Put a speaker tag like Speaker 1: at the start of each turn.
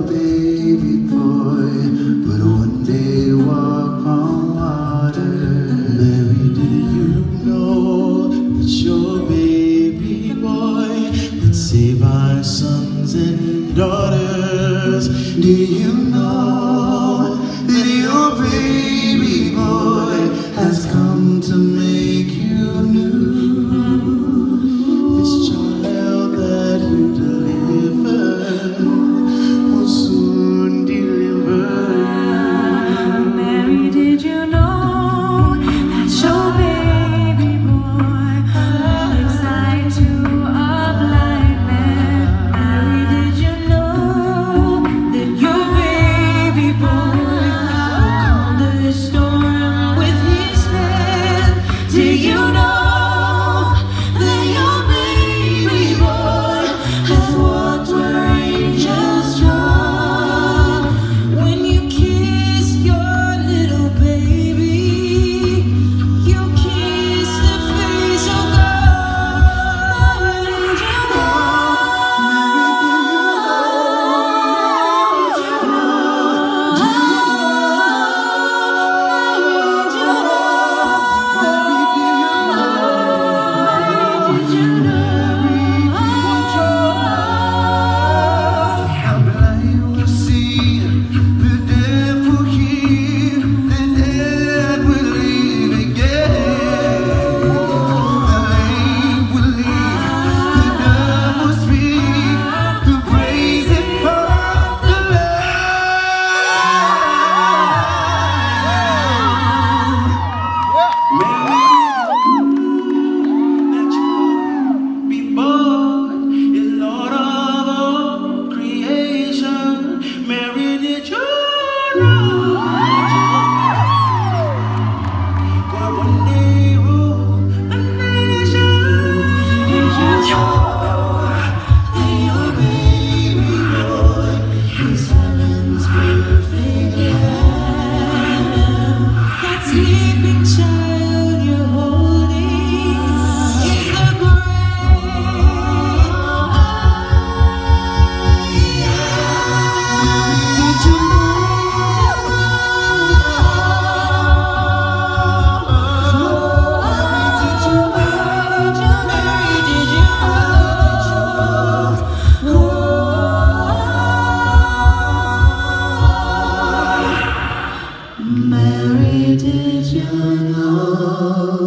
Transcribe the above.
Speaker 1: a baby boy would one day walk on water. Mary, did you know that your baby boy would save our sons and daughters? Do you know that your baby boy has come to make you new? This child that you delivered will soon deliver you.
Speaker 2: Mary, did you know that your baby boy lives side to a blind man? Mary, did you know that your baby boy calmed the storm with his hand? Do you know that your baby boy has walked where angels trod? When you kiss your little baby, you kiss the face of God. Did you
Speaker 1: How blind will see, the deaf will hear, the dead will live again. The lame will leave, the dumb will speak, the praises of the Lord. That you be born is Lord of all creation. Mary, did you know that one day rule the nation? Did you know that your baby boy is heaven's perfect lamb?
Speaker 2: That sleeping child you're holding is the great
Speaker 1: Did you Mary, did you know?